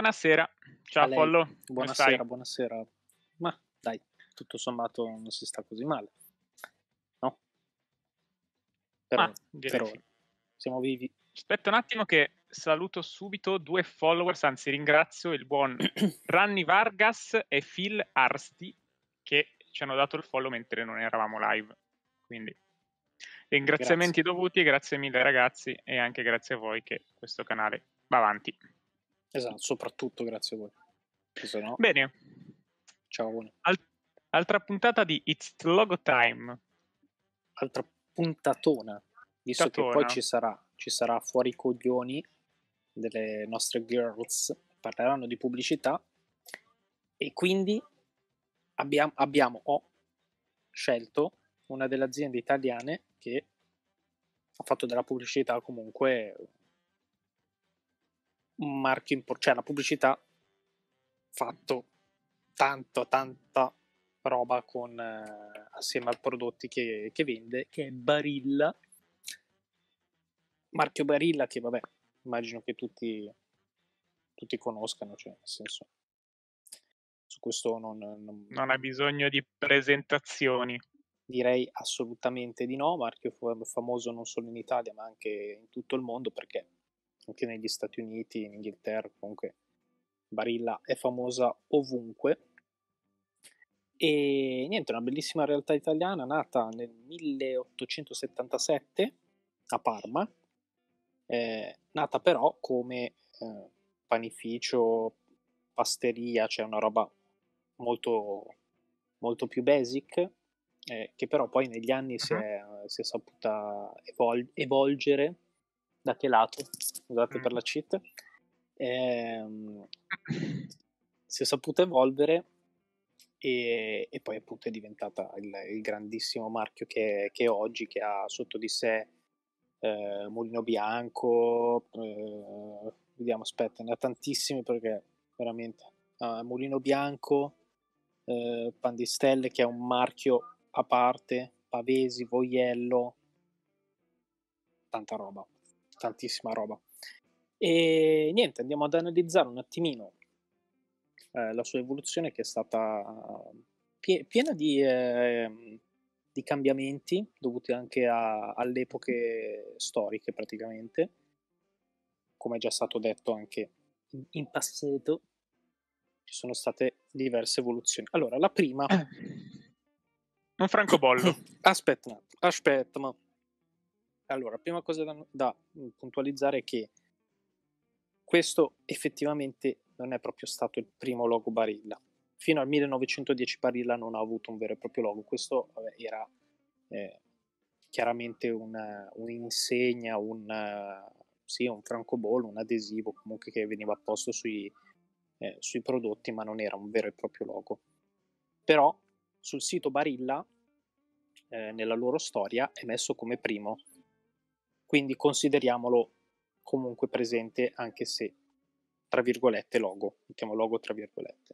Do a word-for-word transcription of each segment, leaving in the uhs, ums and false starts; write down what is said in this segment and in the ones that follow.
Buonasera, A ciao lei. Follo, come stai? Buonasera, buonasera. Ma dai, tutto sommato non si sta così male, no? Per Ma ora, direi per sì. ora. Siamo vivi. Aspetta un attimo che saluto subito due followers, anzi ringrazio il buon Ranni Vargas e Phil Arsti che ci hanno dato il follow mentre non eravamo live. Quindi ringraziamenti Grazie. dovuti, grazie mille ragazzi e anche grazie a voi che questo canale va avanti. Esatto, soprattutto grazie a voi. Che se no, Bene, ciao. Al- altra puntata di It's Logo Time. Altra puntatona, visto che poi Tatona. ci sarà, ci sarà fuori i coglioni delle nostre girls, parleranno di pubblicità e quindi abbiamo, abbiamo ho scelto una delle aziende italiane che ha fatto della pubblicità comunque un marchio importante, cioè la pubblicità fatto tanto, tanta roba con eh, assieme ai prodotti che, che vende, che è Barilla, marchio Barilla che vabbè, immagino che tutti, tutti conoscano, cioè nel senso, su questo non, non Non ha bisogno di presentazioni. direi assolutamente di no, marchio famoso non solo in Italia ma anche in tutto il mondo perché anche negli Stati Uniti, in Inghilterra, comunque Barilla è famosa ovunque. E niente, una bellissima realtà italiana nata nel milleottocentosettantasette a Parma, eh, nata però come eh, panificio, pasteria, cioè una roba molto, molto più basic, eh, che però poi negli anni si Mhm. è, si è saputa evol- evolgere. Da che lato? Scusate Mm. per la cheat. Ehm, si è saputa evolvere e, e poi appunto è diventata il, il grandissimo marchio che, che è oggi, che ha sotto di sé eh, Mulino Bianco, eh, vediamo, aspetta, ne ha tantissimi perché veramente uh, Mulino Bianco, eh, Pan di Stelle che è un marchio a parte, Pavesi, Voiello, tanta roba, tantissima roba. E niente, andiamo ad analizzare un attimino eh, la sua evoluzione che è stata pie- piena di, eh, di cambiamenti dovuti anche a, alle epoche storiche praticamente, come è già stato detto anche in, in passato, ci sono state diverse evoluzioni. Allora, la prima... Un francobollo. aspetta un attimo, aspetta, ma... Allora, prima cosa da, da puntualizzare è che questo effettivamente non è proprio stato il primo logo Barilla. Fino al millenovecentodieci Barilla non ha avuto un vero e proprio logo. Questo vabbè, era eh, chiaramente una, un'insegna, un, uh, sì, un francobollo, un adesivo comunque che veniva apposto sui, eh, sui prodotti, ma non era un vero e proprio logo. Però sul sito Barilla, eh, nella loro storia, è messo come primo. Quindi consideriamolo comunque presente anche se tra virgolette logo, mettiamo logo tra virgolette.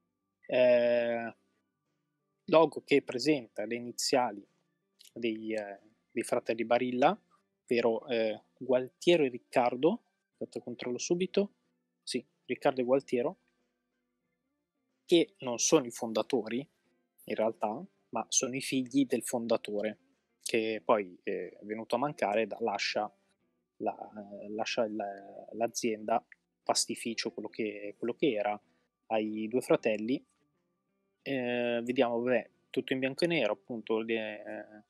Eh, logo che presenta le iniziali dei, eh, dei fratelli Barilla, ovvero eh, Gualtiero e Riccardo, aspetta, controllo subito, sì, Riccardo e Gualtiero, che non sono i fondatori in realtà, ma sono i figli del fondatore, che poi è venuto a mancare, da, lascia, la, lascia il, l'azienda pastificio, quello che, quello che era, ai due fratelli. Eh, vediamo, vabbè, tutto in bianco e nero, appunto, le, eh,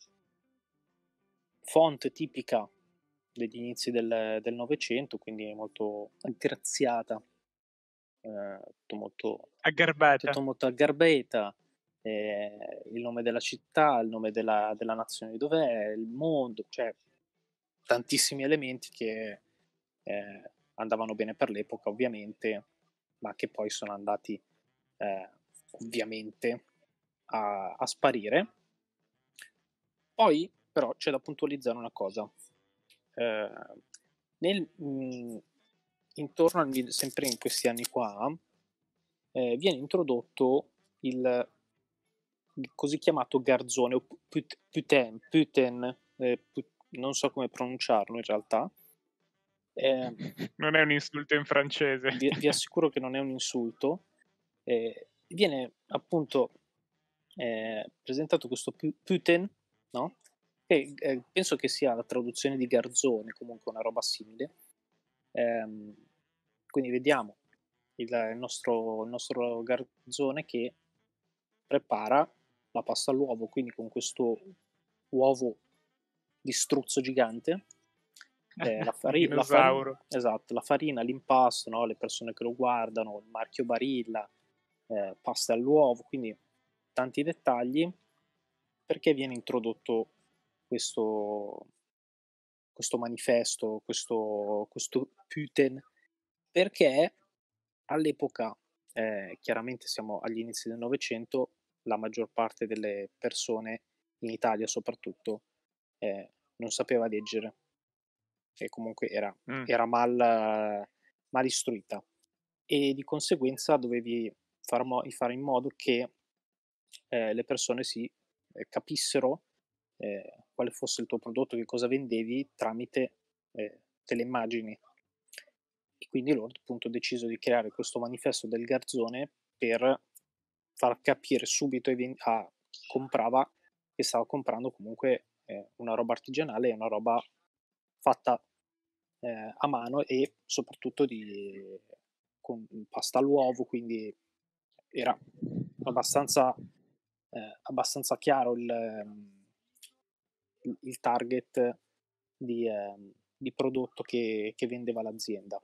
font tipica degli inizi del Novecento, quindi molto aggraziata, eh, tutto molto, Aggarbata. tutto molto aggarbeta, eh, il nome della città, il nome della, della nazione di dov'è, il mondo, cioè tantissimi elementi che eh, andavano bene per l'epoca ovviamente, ma che poi sono andati eh, ovviamente a, a sparire. Poi però c'è da puntualizzare una cosa. Eh, nel, mh, intorno al, sempre in questi anni qua eh, viene introdotto il, il così chiamato garzone o put, puten, puten eh, put, non so come pronunciarlo in realtà, Eh, non è un insulto in francese. Vi, vi assicuro che non è un insulto. Eh, viene appunto eh, presentato questo pu- putain, no? Che eh, penso che sia la traduzione di garzone, comunque una roba simile. Ehm, quindi vediamo il, il nostro, il nostro garzone che prepara la pasta all'uovo, quindi con questo uovo di struzzo gigante, eh, la, fari- la farina, Dinosauro. esatto, la farina, l'impasto, no? Le persone che lo guardano, il marchio Barilla, eh, pasta all'uovo, quindi tanti dettagli. Perché viene introdotto questo, questo manifesto, questo, questo putain? Perché all'epoca, eh, chiaramente siamo agli inizi del Novecento, la maggior parte delle persone, in Italia soprattutto, eh, non sapeva leggere e comunque era, Mm. era mal, mal istruita e di conseguenza dovevi far mo- fare in modo che eh, le persone si eh, capissero eh, quale fosse il tuo prodotto, che cosa vendevi tramite eh, delle immagini. E quindi loro appunto ho deciso di creare questo manifesto del garzone per far capire subito a chi comprava che stava comprando comunque eh, una roba artigianale e una roba fatta eh, a mano e soprattutto di, con pasta all'uovo, quindi era abbastanza, eh, abbastanza chiaro il, il, il target di, eh, di prodotto che, che vendeva l'azienda.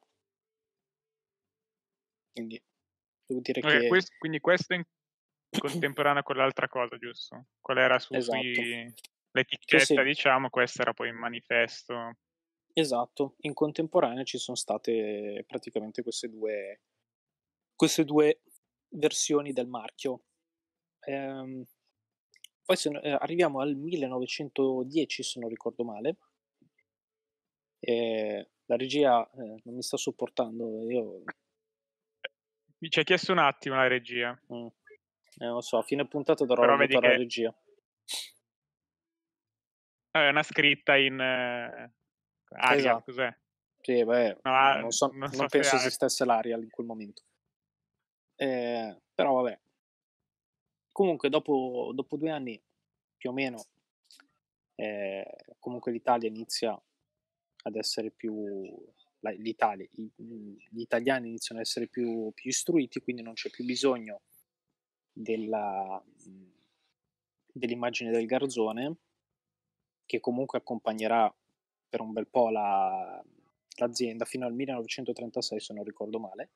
Quindi devo dire Okay, che quest- quindi questo in contemporanea con l'altra cosa, giusto? Qual era su, esatto. sui Sì, l'etichetta, sì, diciamo, questo era poi il manifesto. esatto. In contemporanea ci sono state praticamente queste due, queste due versioni del marchio. Ehm, poi se, no- eh, arriviamo al millenovecentodieci, se non ricordo male. E la regia eh, non mi sta sopportando. Io Mi ci ha chiesto un attimo la regia, mm, eh, non lo so, a fine puntata darò però il voto vedi alla che regia. è una scritta in eh, Arial, Esatto. cos'è? Sì, beh, No, no, ah, non so, non non so se penso ha... esistesse l'Arial in quel momento. Eh, però vabbè, comunque dopo, dopo due anni più o meno, eh, comunque l'Italia inizia ad essere più... la- L'Italia, i- gli italiani iniziano ad essere più, più istruiti, quindi non c'è più bisogno della, dell'immagine del garzone, che comunque accompagnerà per un bel po' la, l'azienda fino al millenovecentotrentasei, se non ricordo male.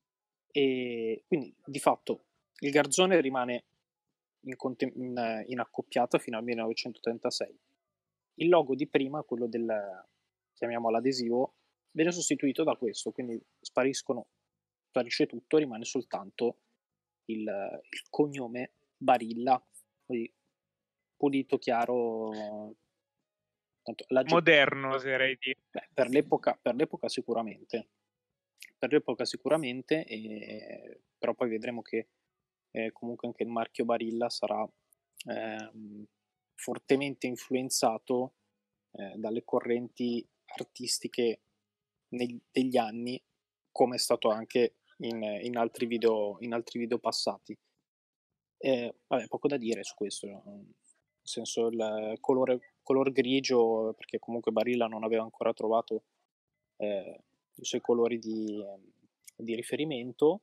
E quindi di fatto il garzone rimane in, contem- in, in accoppiata fino al millenovecentotrentasei. Il logo di prima, quello del, chiamiamolo adesivo, viene sostituito da questo, quindi spariscono, sparisce tutto, rimane soltanto il, il cognome Barilla, quindi pulito, chiaro. Tanto la ge- Moderno, oserei dire. beh, per l'epoca, per l'epoca sicuramente, per l'epoca sicuramente, e, però poi vedremo che eh, comunque anche il marchio Barilla sarà ehm, fortemente influenzato eh, dalle correnti artistiche neg- degli anni, come è stato anche in, in altri video, in altri video passati. Eh, vabbè, poco da dire su questo, no? Nel senso il colore, color grigio, perché comunque Barilla non aveva ancora trovato eh, i suoi colori di, di riferimento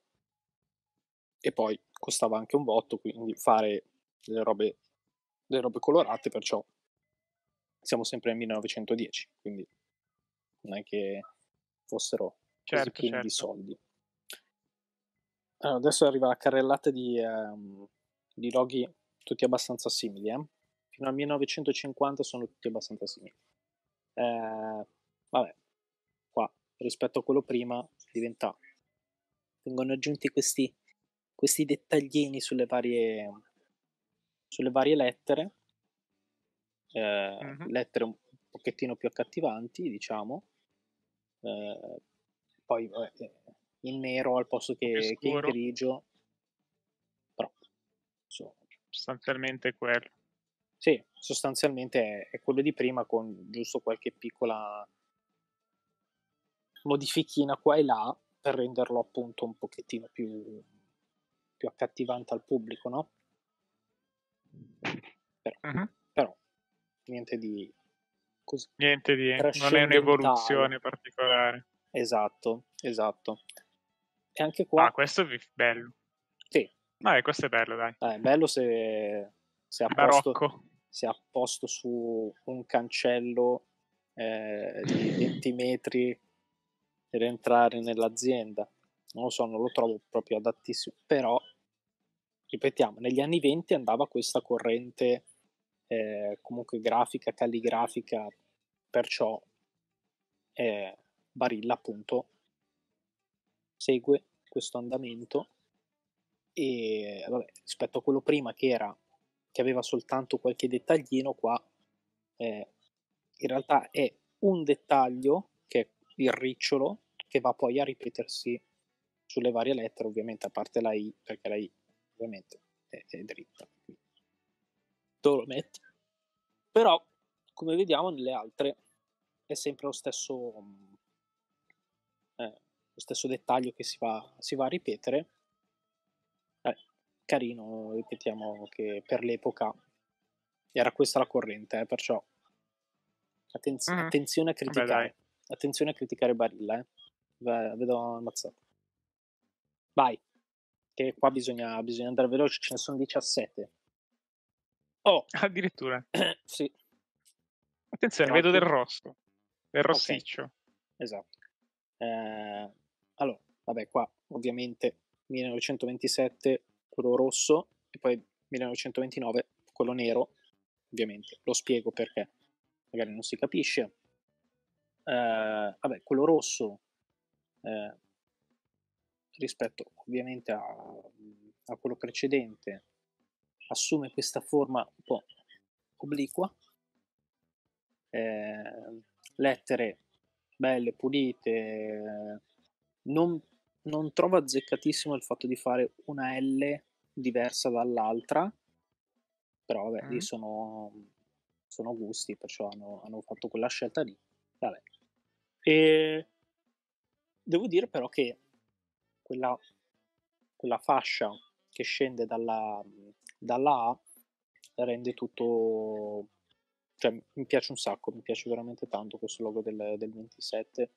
e poi costava anche un botto, quindi fare delle robe, delle robe colorate, perciò siamo sempre nel millenovecentodieci, quindi non è che fossero così Certo, pieni di certo. soldi. Allora, adesso arriva la carrellata di, ehm, di loghi tutti abbastanza simili, eh? Fino al millenovecentocinquanta sono tutti abbastanza simili. Eh, vabbè, qua rispetto a quello prima diventa, vengono aggiunti questi, questi dettaglini sulle varie, sulle varie lettere, eh, Mhm. lettere un pochettino più accattivanti, diciamo. Eh, poi vabbè, eh, in nero al posto Un po' più che, che in scuro, grigio, però insomma, sostanzialmente quello. sì, sostanzialmente è, è quello di prima con giusto qualche piccola modifichina qua e là per renderlo appunto un pochettino più, più accattivante al pubblico, no? Però, uh-huh. però niente di così niente di non è trascendentale. un'evoluzione particolare. Esatto, esatto. E anche qua ah questo è bello. sì. Vabbè, questo è bello, dai. È bello se se a posto Barocco. se a posto su un cancello eh, di venti metri per entrare nell'azienda. Non lo so, non lo trovo proprio adattissimo, però ripetiamo, negli anni venti andava questa corrente eh, comunque grafica, calligrafica, perciò eh, Barilla appunto segue questo andamento e vabbè, rispetto a quello prima che era che aveva soltanto qualche dettaglino, qua eh, in realtà è un dettaglio che è il ricciolo che va poi a ripetersi sulle varie lettere, ovviamente a parte la I, perché la I ovviamente è, è dritta, dove lo metti. Però come vediamo nelle altre è sempre lo stesso eh, lo stesso dettaglio che si va, si va a ripetere. Eh, carino, ripetiamo che per l'epoca era questa la corrente, eh, perciò attenz- mm-hmm. attenzione a criticare. Vabbè, attenzione a criticare Barilla, eh. Vedo ammazzato. Vai, che qua bisogna, bisogna andare veloci, ce ne sono diciassette. Oh, addirittura. sì. Attenzione, Troppi. vedo del rosso, del rossiccio. Okay. Esatto. Eh, allora, vabbè, qua ovviamente millenovecentoventisette quello rosso e poi millenovecentoventinove quello nero, ovviamente. Lo spiego perché magari non si capisce. Eh, vabbè, quello rosso eh, rispetto ovviamente a, a quello precedente assume questa forma un po' obliqua, eh, lettere belle, pulite, non, non trovo azzeccatissimo il fatto di fare una L diversa dall'altra, però vabbè, mm. lì sono, sono gusti, perciò hanno, hanno fatto quella scelta lì. Vabbè. E devo dire però che quella, quella fascia che scende dalla, dalla A rende tutto, cioè mi piace un sacco, mi piace veramente tanto questo logo del, del ventisette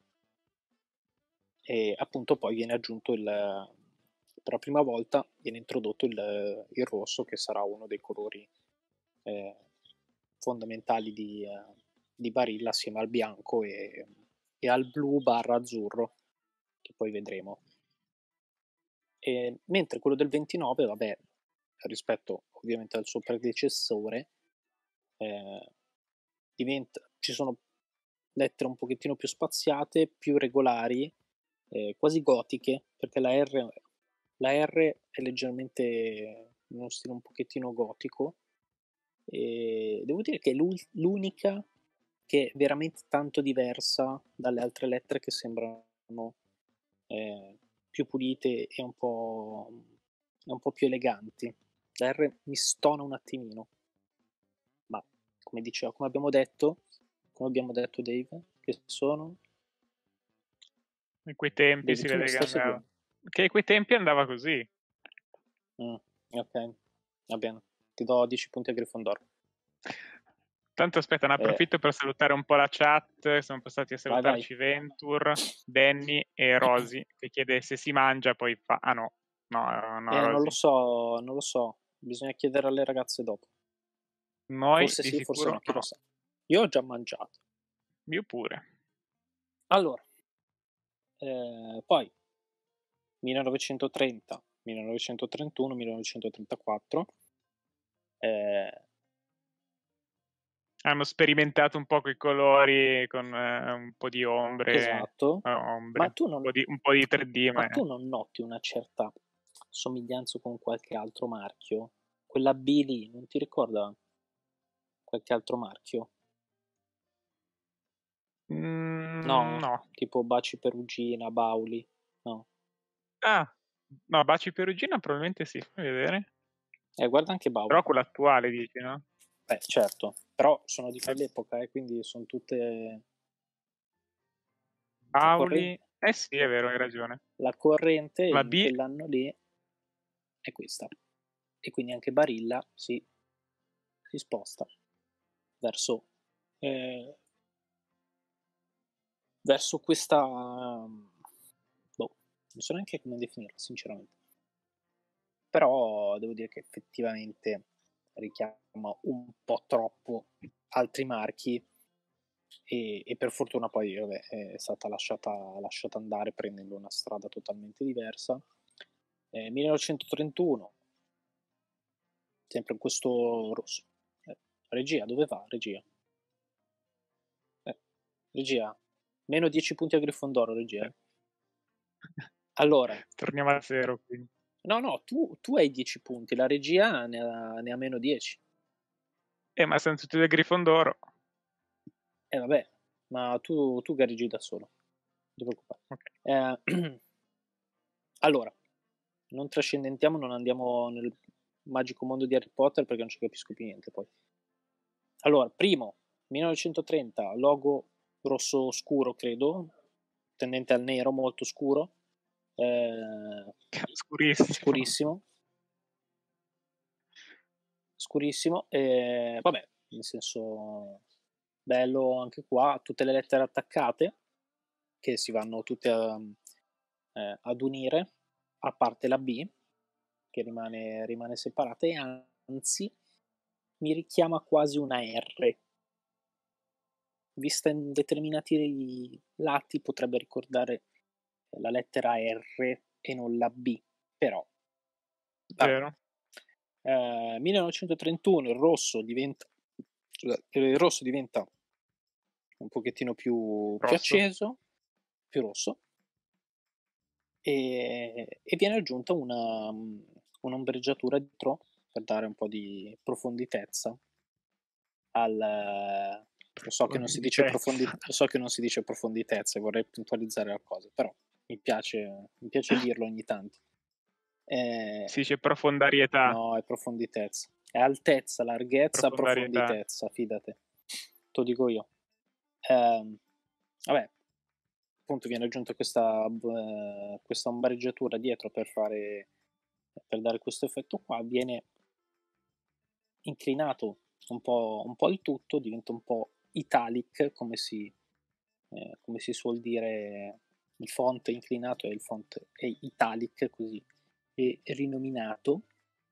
e appunto poi viene aggiunto il, per la prima volta viene introdotto il, il rosso che sarà uno dei colori eh, fondamentali di, eh, di Barilla assieme al bianco e, e al blu barra azzurro che poi vedremo. E, mentre quello del ventinove, vabbè, rispetto ovviamente al suo predecessore, eh, diventa, ci sono lettere un pochettino più spaziate, più regolari, eh, quasi gotiche, perché la R, la R è leggermente in uno stile un pochettino gotico, e devo dire che è l'unica che è veramente tanto diversa dalle altre lettere che sembrano eh, più pulite e un po', un po' più eleganti. La R mi stona un attimino, ma come diceva, come abbiamo detto, come abbiamo detto Dave, che sono... In quei tempi Dave, si tu vede mi che stai andava... seguendo? Che in quei tempi andava così. Mm, ok, va bene. Ti do dieci punti a Grifondoro. Tanto aspetta, ne approfitto Eh, per salutare un po' la chat. Sono passati a vai, vai. salutarci Ventur, Danny e Rosy, che chiede se si mangia, poi fa... Ah no, no, no Eh, non lo Rosy. so, non lo so. Bisogna chiedere alle ragazze dopo. Noi Forse di sì, forse sicuro no, chi lo no. sa. Io ho già mangiato. Io pure. Allora, eh, poi millenovecentotrenta, millenovecentotrentuno, millenovecentotrentaquattro. Eh, Hanno sperimentato un po' con i colori, con eh, un po' di ombre, esatto. eh, ombre Ma un, tu non, po di, un po' di tre D, ma ma tu non noti una certa somiglianza con qualche altro marchio? Quella B lì, non ti ricorda qualche altro marchio? mm, No? no. Tipo Baci Perugina, Bauli? No. Ah, no, Baci Perugina probabilmente sì, fammi vedere. Eh, guarda anche Però Bauli. quella attuale dici, no? Beh, certo. Però sono di Eh, quell'epoca, eh, quindi sono tutte... Pauli, eh sì, è vero, hai ragione. La corrente La in B, quell'anno lì è questa. E quindi anche Barilla si, si sposta verso, eh, verso questa... boh, non so neanche come definirla, sinceramente. Però devo dire che effettivamente richiama un po' troppo altri marchi e, e per fortuna poi vabbè, è stata lasciata, lasciata andare prendendo una strada totalmente diversa. Eh, millenovecentotrentuno, sempre in questo rosso. Eh, regia, dove va? Regia. Eh, regia, meno dieci punti a Grifondoro, regia. eh. Allora, torniamo a zero, quindi. no, no, tu, tu hai dieci punti, la regia ne ha, ne ha meno dieci. Eh, ma sono tutti due Grifondoro. Eh vabbè, ma tu, tu gareggi da solo, non ti preoccupare. Okay. Eh, allora, non trascendentiamo, non andiamo nel magico mondo di Harry Potter perché non ci capisco più niente poi. Allora, primo, millenovecentotrenta, logo rosso scuro, credo, tendente al nero, molto scuro. Eh, Scurissimo. Scurissimo. Scurissimo. Eh, vabbè, nel senso, bello anche qua, tutte le lettere attaccate, che si vanno tutte a, eh, ad unire, a parte la B, che rimane, rimane separata, e anzi mi richiama quasi una R. Vista in determinati lati potrebbe ricordare la lettera R e non la B, però. Vero. Eh, millenovecentotrentuno il rosso diventa il rosso diventa un pochettino più, più acceso, più rosso, e, e viene aggiunta una, un'ombreggiatura dietro per dare un po' di profonditezza al... Lo so, che non si dice profondi, lo so che non si dice profonditezza, vorrei puntualizzare la cosa, però mi piace, mi piace dirlo ogni tanto. Eh, si dice profondarietà. No, è profonditezza. È altezza, larghezza, Profondarietà. profonditezza, fidate. Te lo dico io. Eh, vabbè, appunto viene aggiunta questa, eh, questa ombreggiatura dietro per fare, per dare questo effetto qua. Viene inclinato un po', un po' il tutto, diventa un po' italic, come si, eh, come si suol dire. Il font inclinato è il font è italic, così è rinominato.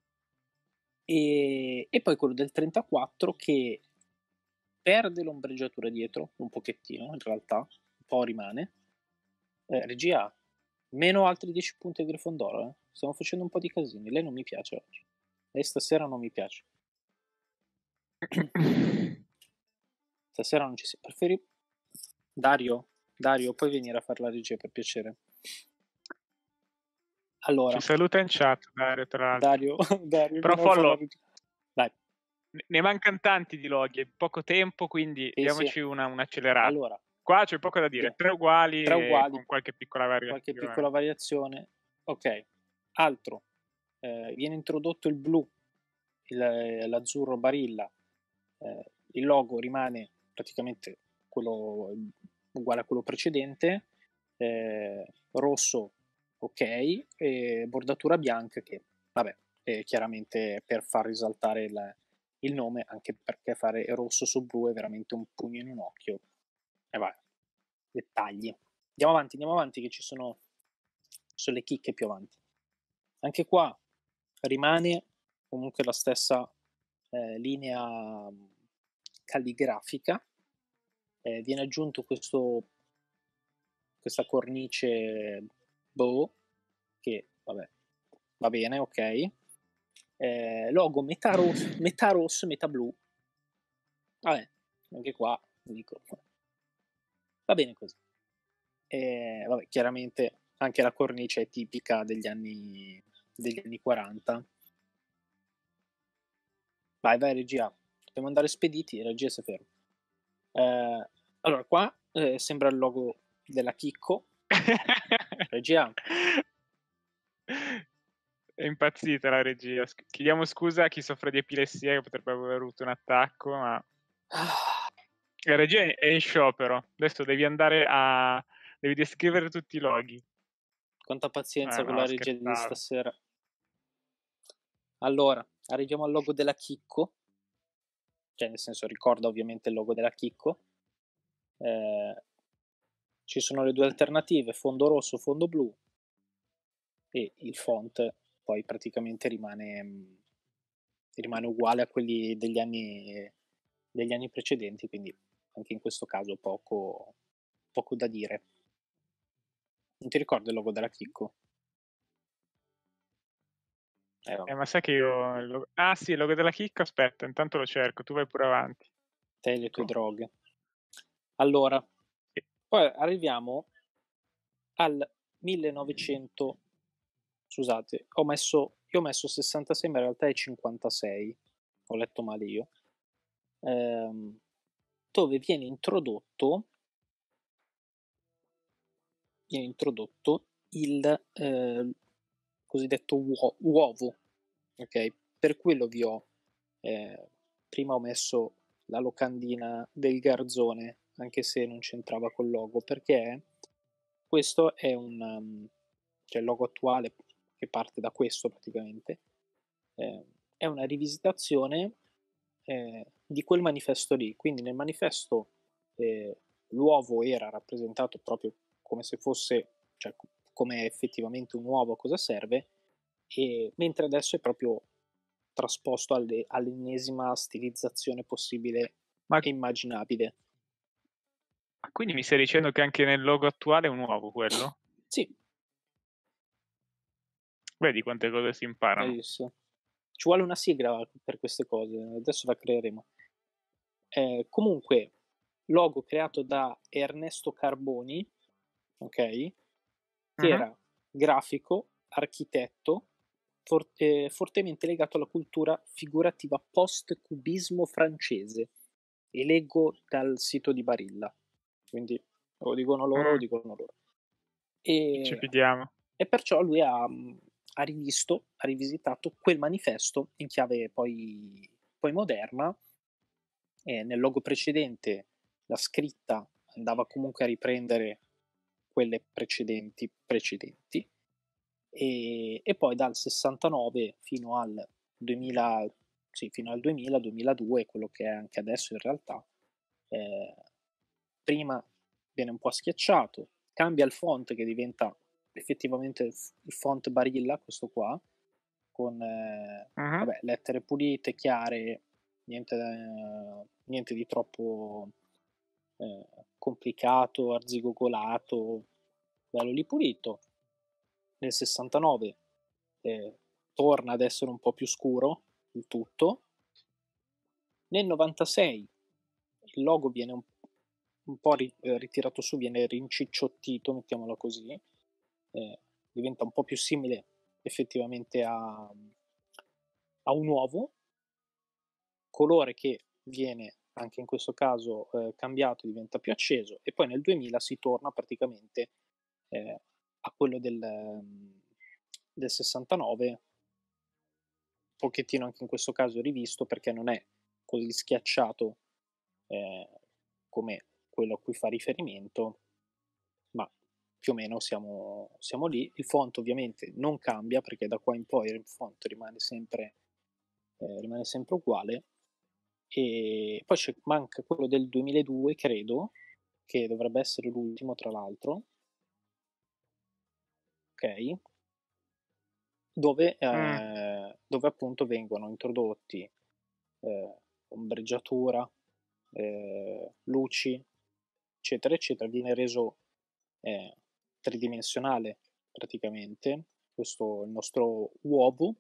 E, e poi quello del trentaquattro che perde l'ombreggiatura dietro un pochettino, in realtà un po' rimane. Eh, regia, meno altri dieci punti a Grifondoro, eh? Stiamo facendo un po' di casini, lei non mi piace oggi, lei stasera non mi piace. Stasera non ci si preferi. Dario, Dario, puoi venire a fare la regia per piacere? Allora, ci saluta in chat Dario, tra l'altro. Dario, Dario però Follo, dai, ne mancano tanti di loghi, è poco tempo, quindi sì, diamoci sì. una, un'accelerata. Allora, qua c'è poco da dire, tre uguali, tre uguali con qualche piccola variazione. Qualche piccola variazione. Ok, altro. Eh, viene introdotto il blu, il, l'azzurro Barilla. Eh, il logo rimane praticamente quello uguale a quello precedente. Eh, rosso, ok, e bordatura bianca che, vabbè, è chiaramente per far risaltare il, il nome, anche perché fare rosso su blu è veramente un pugno in un occhio. E vai, dettagli. Andiamo avanti, andiamo avanti, che ci sono, sono le chicche più avanti. Anche qua rimane comunque la stessa eh, linea calligrafica. Eh, viene aggiunto questo, questa cornice bow, che vabbè, va bene, ok. Eh, logo metà rosso, metà rosso e metà blu. Vabbè, anche qua dico, va bene così. E, vabbè, chiaramente anche la cornice è tipica degli anni, degli anni quaranta. Vai, vai, regia. Dobbiamo andare spediti, regia si ferma. Eh, allora, qua eh, sembra il logo della Chicco. Regia. È impazzita la regia. Chiediamo scusa a chi soffre di epilessia, che potrebbe aver avuto un attacco, ma... La regia è in sciopero. Adesso devi andare a Devi descrivere tutti i loghi. Quanta pazienza Eh, con no, la regia di scherzavo. stasera. Allora, arriviamo al logo della Chicco. Cioè, nel senso, ricorda ovviamente il logo della Chicco. Eh, ci sono le due alternative, fondo rosso, fondo blu, e il font poi praticamente rimane, rimane uguale a quelli degli anni, degli anni precedenti, quindi anche in questo caso poco, poco da dire. Non ti ricordi il logo della Chicco? Eh, Eh, ma sai che io... il logo- Ah sì, il logo della chicca, aspetta, intanto lo cerco, tu vai pure avanti. te e le tue Ecco. droghe. Allora, Sì. poi arriviamo al millenovecento. Scusate, ho messo, io ho messo sessantasei, ma in realtà è cinquantasei, ho letto male io, ehm, dove viene introdotto, viene introdotto il eh, cosiddetto uo- uovo, ok? Per quello vi ho, eh, prima ho messo la locandina del garzone, anche se non c'entrava col logo, perché questo è un, um, cioè il logo attuale che parte da questo praticamente, eh, è una rivisitazione eh, di quel manifesto lì. Quindi nel manifesto eh, l'uovo era rappresentato proprio come se fosse, cioè come effettivamente un uovo a cosa serve, e mentre adesso è proprio trasposto alle, all'ennesima stilizzazione possibile Ma e immaginabile. ma quindi mi stai dicendo che anche nel logo attuale è un uovo quello? Sì, Vedi quante cose si imparano. bellissimo. Ci vuole una sigla per queste cose, adesso la creeremo. Eh, comunque, logo creato da Ernesto Carboni, ok? Che Mhm. era grafico, architetto, for- eh, fortemente legato alla cultura figurativa post-cubismo francese. E leggo dal sito di Barilla, quindi o dicono loro o Mm, dicono loro. ci E, fidiamo. e perciò lui ha, ha rivisto, ha rivisitato quel manifesto in chiave poi, poi moderna. E nel logo precedente la scritta andava comunque a riprendere quelle precedenti precedenti, e, e poi dal sessantanove fino al duemila, sì, fino al duemila duemiladue, quello che è anche adesso in realtà, eh, prima viene un po' schiacciato, cambia il font che diventa effettivamente il font Barilla, questo qua, con eh, Mhm. vabbè, lettere pulite, chiare, niente, eh, niente di troppo eh, complicato, arzigogolato, bello lì pulito. Nel sessantanove eh, torna ad essere un po' più scuro il tutto. Nel novantasei il logo viene un, un po' ri, eh, ritirato su, viene rincicciottito, mettiamolo così, eh, diventa un po' più simile effettivamente a, a un uovo, colore che viene anche in questo caso eh, cambiato, diventa più acceso, e poi nel duemila si torna praticamente eh, a quello del, ehm, del sessantanove, un pochettino anche in questo caso rivisto perché non è così schiacciato eh, come quello a cui fa riferimento, ma più o meno siamo, siamo lì. Il font ovviamente non cambia perché da qua in poi il font rimane sempre, eh, rimane sempre uguale. E poi c'è, manca quello del duemiladue, credo, che dovrebbe essere l'ultimo tra l'altro, ok? Dove, Mm. eh, dove appunto vengono introdotti eh, ombreggiatura, eh, luci, eccetera, eccetera. Viene reso eh, tridimensionale praticamente questo il nostro uovo,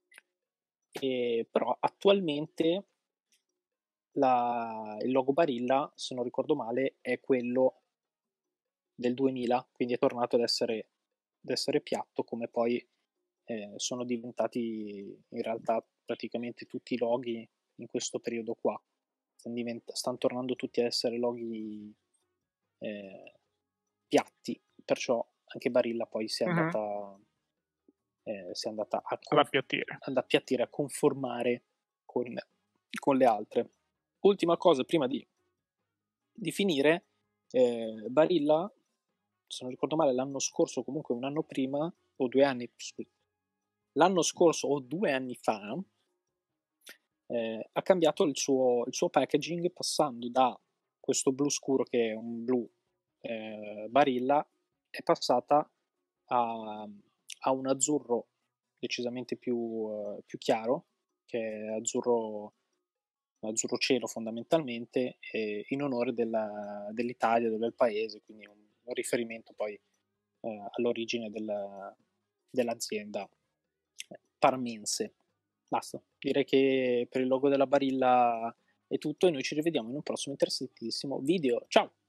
e però attualmente la, il logo Barilla, se non ricordo male, è quello del duemila, quindi è tornato ad essere, ad essere piatto, come poi eh, sono diventati in realtà praticamente tutti i loghi in questo periodo qua. Stanno, divent- stanno tornando tutti ad essere loghi eh, piatti, perciò anche Barilla poi si è Mhm. andata, eh, si è andata a, Ad conf- appiattire. ad appiattire, a conformare con, con le altre. Ultima cosa prima di, di finire, eh, Barilla, se non ricordo male, l'anno scorso, comunque un anno prima, o due anni, scusa, l'anno scorso o due anni fa, eh, ha cambiato il suo, il suo packaging, passando da questo blu scuro, che è un blu eh, Barilla, è passata a, a un azzurro decisamente più, uh, più chiaro, che è azzurro, azzurro cielo fondamentalmente, eh, in onore della, dell'Italia, del paese, quindi un, un riferimento poi eh, all'origine del, dell'azienda parmense. Basta, direi che per il logo della Barilla è tutto e noi ci rivediamo in un prossimo interessantissimo video. Ciao!